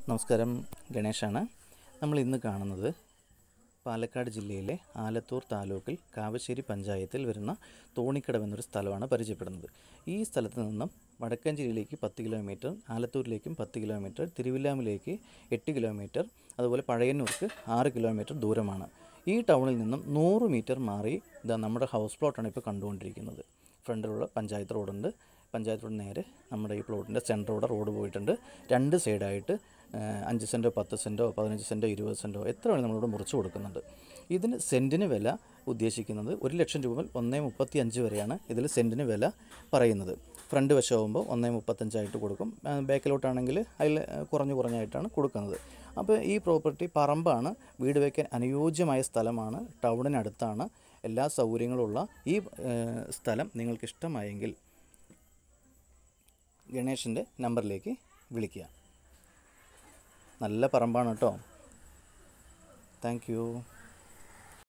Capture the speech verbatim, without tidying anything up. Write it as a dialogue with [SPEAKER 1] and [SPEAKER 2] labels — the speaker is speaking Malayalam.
[SPEAKER 1] നമസ്കാരം, ഗണേഷാണ്. നമ്മൾ ഇന്ന് കാണുന്നത് പാലക്കാട് ജില്ലയിലെ ആലത്തൂർ താലൂക്കിൽ കാവശ്ശേരി പഞ്ചായത്തിൽ വരുന്ന തോണിക്കടവ് എന്നൊരു സ്ഥലമാണ് പരിചയപ്പെടുന്നത്. ഈ സ്ഥലത്ത് നിന്നും വടക്കഞ്ചേരിയിലേക്ക് പത്ത് കിലോമീറ്റർ, ആലത്തൂരിലേക്കും പത്ത് കിലോമീറ്റർ, തിരുവില്ലാമലേക്ക് എട്ട് കിലോമീറ്റർ, അതുപോലെ പഴയന്നൂർക്ക് ആറ് കിലോമീറ്റർ ദൂരമാണ്. ഈ ടൗണിൽ നിന്നും നൂറ് മീറ്റർ മാറി ഇതാ നമ്മുടെ ഹൗസ് പ്ലോട്ടാണ് ഇപ്പോൾ കണ്ടുകൊണ്ടിരിക്കുന്നത്. ഫ്രണ്ടിലുള്ള പഞ്ചായത്ത് റോഡുണ്ട്. പഞ്ചായത്ത് റോഡ് നേരെ നമ്മുടെ ഈ പ്ലോട്ടിൻ്റെ സെൻറ്ററോടെ റോഡ് പോയിട്ടുണ്ട്. രണ്ട് സൈഡായിട്ട് അഞ്ച് സെൻറ്റോ പത്ത് സെൻറ്റോ പതിനഞ്ച് സെൻറ്റോ ഇരുപത് സെൻറ്റോ എത്ര വേണം നമ്മളിവിടെ മുറിച്ച് കൊടുക്കുന്നുണ്ട്. ഇതിന് സെൻറ്റിന് വില ഉദ്ദേശിക്കുന്നത് ഒരു ലക്ഷം രൂപ മുതൽ ഒന്നേ മുപ്പത്തി അഞ്ച് വരെയാണ് ഇതിൽ സെൻറ്റിന് വില പറയുന്നത്. ഫ്രണ്ട് വശമാകുമ്പോൾ ഒന്നേ മുപ്പത്തഞ്ചായിട്ട് കൊടുക്കും. ബാക്കിലോട്ടാണെങ്കിൽ അതിൽ കുറഞ്ഞു കുറഞ്ഞായിട്ടാണ് കൊടുക്കുന്നത്. അപ്പോൾ ഈ പ്രോപ്പർട്ടി പറമ്പാണ്, വീട് വയ്ക്കാൻ അനുയോജ്യമായ സ്ഥലമാണ്, ടൗണിനടുത്താണ്, എല്ലാ സൗകര്യങ്ങളുള്ള ഈ സ്ഥലം നിങ്ങൾക്കിഷ്ടമായെങ്കിൽ ഗണേഷിൻ്റെ നമ്പറിലേക്ക് വിളിക്കുക. നല്ല പറമ്പാണ് കേട്ടോ. Thank U.